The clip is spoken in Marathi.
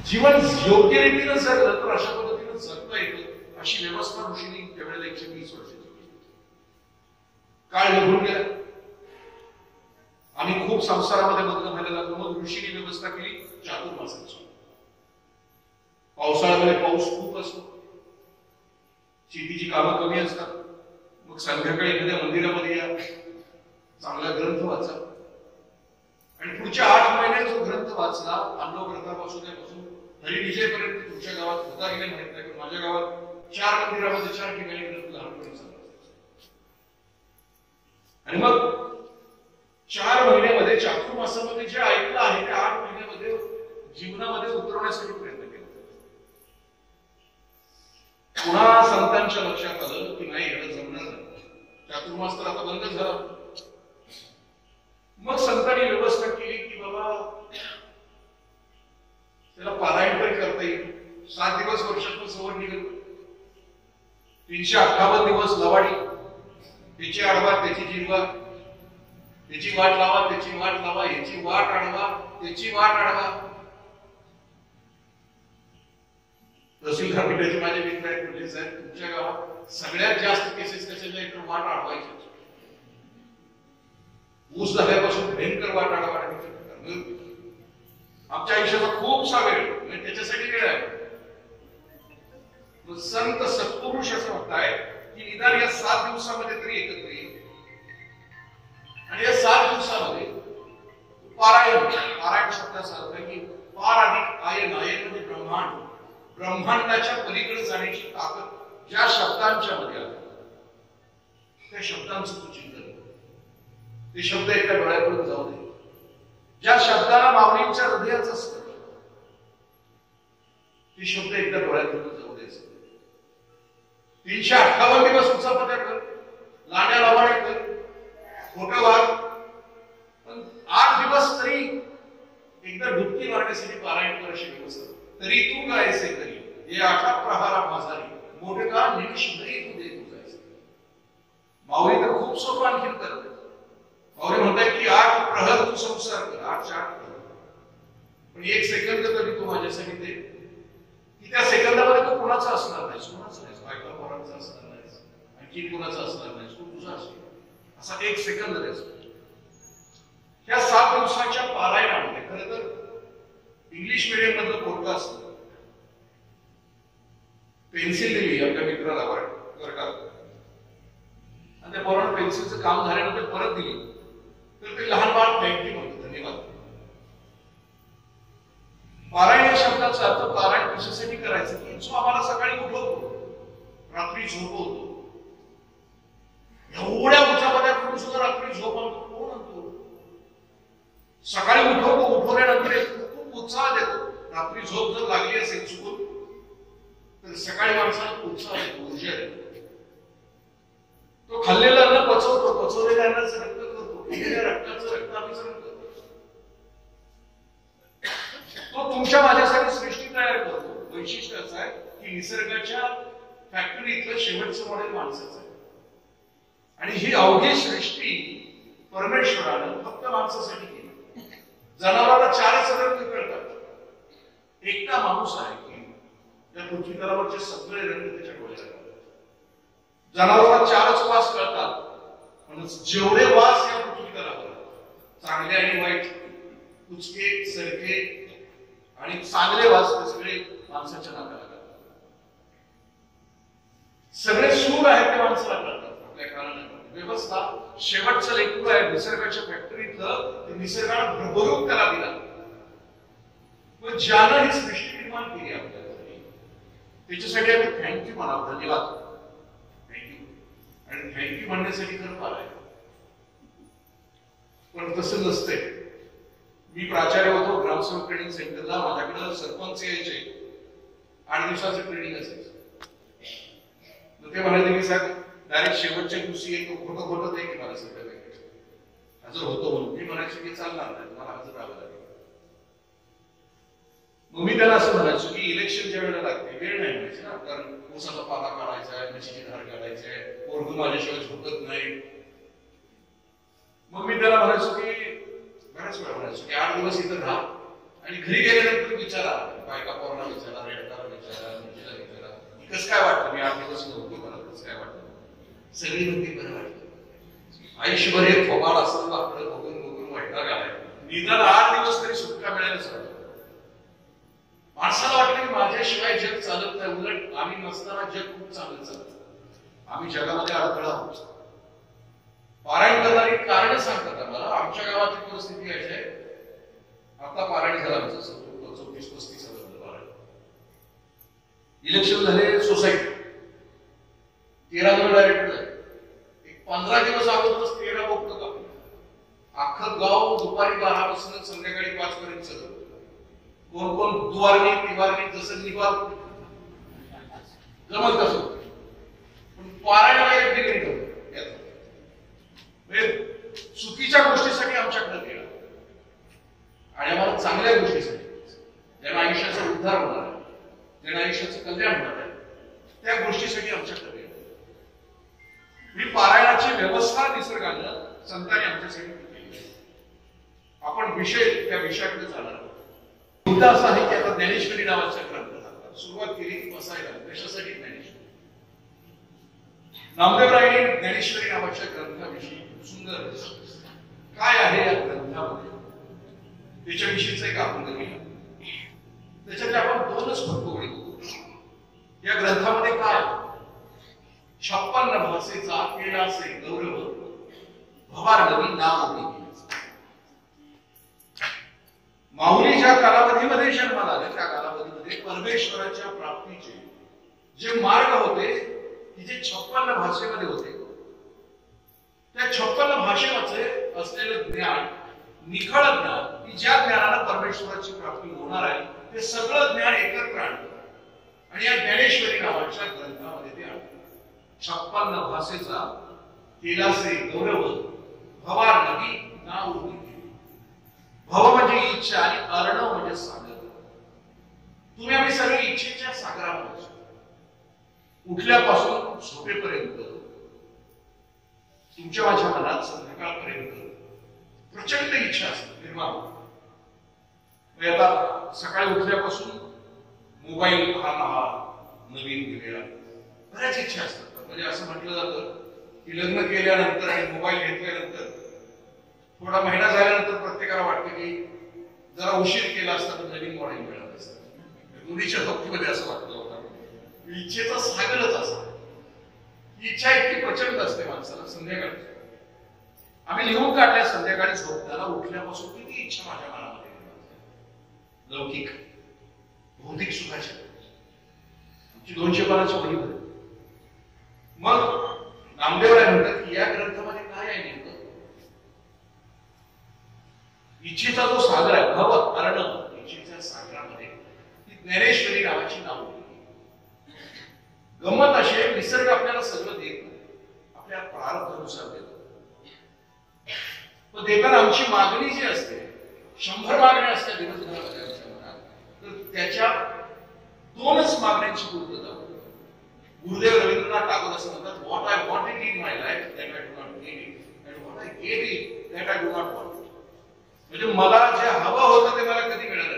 जीवन योग्य रीतीनं जगलं तर अशा पद्धतीनं जगता येतं अशी व्यवस्था ऋषींनी त्यावेळेला 120 वर्षाची केली. काळ निघून गेला, आम्ही खूप संसारामध्ये बदल व्हायला लागलो. मग ऋषींनी व्यवस्था केली चातुर्मासाची. पावसाळ्यामध्ये पाऊस खूप असतो, शेतीची कामं कमी असतात. मग संध्याकाळी एखाद्या मंदिरामध्ये या, चांगला ग्रंथ वाचा आणि पुढच्या 8 महिन्यात जो ग्रंथ वाचला, पांडव ग्रंथापासून हरिविजयपर्यंत तुमच्या गावात होता की नाही माहित नाही, पण माझ्या गावात 4 मंदिरामध्ये 4 ठिकाणी ग्रंथ लहानपणी चालला. आणि मग 4 महिन्यामध्ये चातुर्मासामध्ये जे ऐकलं आहे ते 8 महिन्यामध्ये जीवनामध्ये उतरवण्यासाठी प्रयत्न केला. पुन्हा संतांच्या लक्षात आलं की नाही, याला जमणार नाही, चातुर्मास तर आता बंद झाला. मग संतांनी व्यवस्था केली की बाबा त्याला पारायण तरी करता येईल. 7 दिवस वर्षातून सवड निघत, 358 दिवस लवाडी, त्याची आडवा त्याची जिरवा, त्याची वाट लावा त्याची वाट लावा, याची वाट आडवा त्याची वाट आडवा. तहसीलदार पिठाचे माझे मित्र आहेत, म्हणजे साहेब तुमच्या गावात सगळ्यात जास्त केसेस कशाच्या एक वाट आडवायची. ऊस झाल्यापासून भयंकर वाट आडवा. आमच्या आयुष्याचा खूपसा वेळ म्हणजे त्याच्यासाठी वेळ आहे. संत सत्पुरुष असं म्हणताय की निदान या 7 दिवसामध्ये तरी एकत्र येईल. आणि या 7 दिवसामध्ये पारायण शब्दाचा अर्थ आहे की पार अधिक आयन, आयन म्हणजे ब्रह्मांड, ब्रह्मांडाच्या पलीकडे जाण्याची ताकद ज्या शब्दांच्या मध्ये आहे त्या शब्दांचं तू चिंतन कर. ते शब्द एका डोळ्याकडून जाऊ दे. ज्या शब्दाला माऊलींच्या हृदयाचं असतं ते शब्द एकदा डोळ्याकडून जाऊ द्यायचं. 358 दिवस उचापत्या कर, लाड्या लावाड्या कर, खोटं वाग, पण 8 दिवस तरी एकदा डुबकी मारण्यासाठी पारायण कर अशी व्यवस्था. तरी तू गायचे तरी हे 8 प्रहारा माझारी मोठे का निमिष नाही तू दे तू जायचं. माऊली तर खूप सोपं आणखीन करत. माऊली म्हणतात की 8 प्रहर तू संसार कर, 8 प्रहर, पण 1 सेकंद तरी तू माझ्यासाठी दे की त्या सेकंदामध्ये तू कुणाचा असणार नाही, कुणाचा नाही, बायका पोरांचा असणार नाही, आणखी कुणाचा असणार नाही, तू तुझा असेल असा 1 सेकंद द्यायचा. या 7 दिवसाच्या पारायणामध्ये खरं तर इंग्लिश मीडियम मधलं पोरगं असतं. पेन्सिल दिली आपल्या मित्राला वर्गात आणि त्या पोरानं पेन्सिलचं काम झाल्यानंतर परत दिली तर ते लहान बाळ थँक्यू म्हणतो, धन्यवाद. पारायण शब्दाचा अर्थ पारायण कशासाठी करायचं की जो आम्हाला सकाळी उठवतो, रात्री झोपवतो. एवढ्या उचापत्या करून सुद्धा रात्री झोप आणतो कोण आणतो? सकाळी उठवतो, उठवल्यानंतर खूप उत्साह देतो. रात्री झोप जर लागली असेल चुकून तर सकाळी माणसाला उत्साह येतो, ऊर्जा देतो. तो खाल्लेलं अन्न पचवतो, पचवलेल्या अन्नाचं रक्त करतो, पिलेल्या रक्ताचं रक्ताभिसरण करतो. तो तुमच्या माझ्यासाठी सृष्टी तयार करतो. वैशिष्ट्य असं आहे की निसर्गाच्या फॅक्टरीतलं शेवटचं मॉडेल माणसाचं आहे. आणि ही अवघी सृष्टी परमेश्वरानं फक्त माणसासाठी केली. जनावराला 4च रंग कळतात. एकटा माणूस आहे की त्या पृथ्वीतलावरचे सगळे रंग त्याच्या डोळ्यात. जनावराला 4च वास कळतात, पण जेवढे वास या पृथ्वीतलावर चांगले आणि वाईट, कुचके सरके आणि चांगले वास ते सगळे माणसाच्या नाकाला लागतात. सगळे सूर आहेत ते माणसाला कळतात. आपल्या कानाला व्यवस्था शेवटचं लेकरू आहे निसर्गाच्या फॅक्टरीतलं, ते निसर्गाला भरभरून त्याला दिला. मग ज्यानं ही सृष्टी निर्माण केली आपल्यासाठी त्याच्यासाठी आम्ही थँक्यू म्हणावं, धन्यवाद, थँक्यू. आणि थँक्यू म्हणण्यासाठी खरं फार आहे. पण तसं नसतंय. मी प्राचार्य होतो ग्रामसेवक ट्रेनिंग सेंटरला. माझ्याकडे सरपंच यायचे, 8 दिवसाचं ट्रेनिंग असायचं. ते म्हणाले की साहेब डायरेक्ट शेवटच्या दिवशी एक खोटं खोटं नाही की मला सगळं हजर होतो म्हणून. मी म्हणायचो की चालणार नाही, मला हजर राहावं लागेल. मग मी त्याला असं म्हणायचो की इलेक्शनच्या वेळेला लागते, वेळ नाही मिळायची ना, कारण ऊसाचा पाला काढायचा आहे, म्हशीची धार काढायची आहे, पोरगं माझ्याशिवाय झोपत नाही. मग मी त्याला म्हणायचो की बऱ्याच वेळा म्हणायचो की 8 दिवस इथं राहा आणि घरी गेल्यानंतर विचारा बायका आयुष्यभर एक फोबाड असं आपलं बघून बघून वाटणार आलाय. निदान 8 दिवस तरी सुटका मिळायला सांगतो. माणसाला वाटतं की माझ्याशिवाय जग चालत नाही, उलट आम्ही नसताना जग खूप चांगलं चालतं. आम्ही जगामध्ये अडथळा आहोत. पारायण करणारी कारण सांगतात आम्हाला. आमच्या गावाची परिस्थिती अशी आहे, आता पारायण झालं आमचं 34-35 पारायण. इलेक्शन झाले सोसायटी 13 जण डायरेक्ट झाले. 15 दिवस अगोदरच 13 बघतो का अख्खं गाव दुपारी 12 पासून संध्याकाळी 5 पर्यंत सगळं. कोण कोण दुवारणी तिवारणी जसं निवार जमत असो, पण पारायणाला एक डिग्री ठेवतो. चुकीच्या गोष्टीसाठी आमच्याकडे गेला आणि आम्हाला चांगल्या गोष्टीसाठी, ज्यांना आयुष्याचा उद्धार होणार आहे, ज्यांना आयुष्याचं कल्याण होणार आहे, त्या गोष्टीसाठी आमच्याकडे गेला. ही पारायणाची व्यवस्था निसर्गानं संतांनी आमच्यासाठी केली. आपण त्या विषयाकडे जाणार आहोत. मुद्दा असा आहे की आता ज्ञानेश्वरी नावाच्या ग्रंथाला सुरुवात केली बसायला. कशासाठी ज्ञानेश्वरी? नामदेवरायांनी ज्ञानेश्वरी नावाच्या ग्रंथाविषयी सुंदर काय आहे या ग्रंथामध्ये त्याच्याविषयीच एक अभंग केला. त्याच्यातले आपण 2च फक्त ओळी बघू. या ग्रंथामध्ये काय 56 भाषेचा केलासे गौरव भवारणी नाव. माऊली ज्या कालावधीमध्ये जन्माला आले त्या कालावधीमध्ये परमेश्वराच्या प्राप्तीचे जे मार्ग होते की जे 56 भाषेमध्ये होते, त्या 56 भाषेमध्ये असलेलं ज्ञान, निखळ ज्ञान, की ज्या ज्ञानाला परमेश्वराची प्राप्ती होणार आहे, ते सगळं ज्ञान एकत्र आणलं आणि या ज्ञानेश्वरी नावाच्या ग्रंथामध्ये ते आणलं. 56 भाषेचा केलासे गौरव भवारणी नाव. भव म्हणजे इच्छा आणि अर्णव म्हणजे सागर. तुम्ही आम्ही सगळे इच्छेच्या सागरामध्ये उठल्यापासून झोपेपर्यंत तुमच्या माझ्या मनात संध्याकाळपर्यंत प्रचंड इच्छा असते निर्माण. आता सकाळी उठल्यापासून मोबाईल हा नवीन दिलेला बऱ्याच इच्छा असतात. म्हणजे असं म्हटलं जातं की लग्न केल्यानंतर आणि मोबाईल घेतल्यानंतर थोडा महिना झाल्यानंतर प्रत्येकाला वाटतं की जरा उशीर केला असता तर नवीन मॉडेल मिळालं असतं. दोन्हीच्या बाबतीमध्ये असं वाटतं लोकांना. इच्छेचा सागरच असा. इच्छा इतकी प्रचंड असते माणसाला. संध्याकाळी आम्ही लिहून काढल्या संध्याकाळी झोपताना उठल्यापासून किती इच्छा माझ्या मनामध्ये लौकिक भौतिक सुखाच्या. आमची 200 पानाची वही होती. मग नामदेवराय म्हणतात की या ग्रंथामध्ये काय आहे नेमकं? इच्छेचा जो सागर आहे भव अर्ण, इच्छेच्या सागरामध्ये ज्ञानेश्वरी नावाची नाव. गमत असे निसर्ग आपल्याला सगळं देत नाही, आपल्या प्रारब्धानुसार देतो. पण देताना आमची मागणी जी असते 100 मागण्या असतात दिवसभरामध्ये आमच्या मनात, तर त्याच्या 2च मागण्यांची पूर्तता. गुरुदेव रवींद्रनाथ टागोर असं म्हणतात, what I wanted in my life that I do not get it, and what I get it that I do not want. म्हणजे मला जे हवं होतं ते मला कधी मिळालं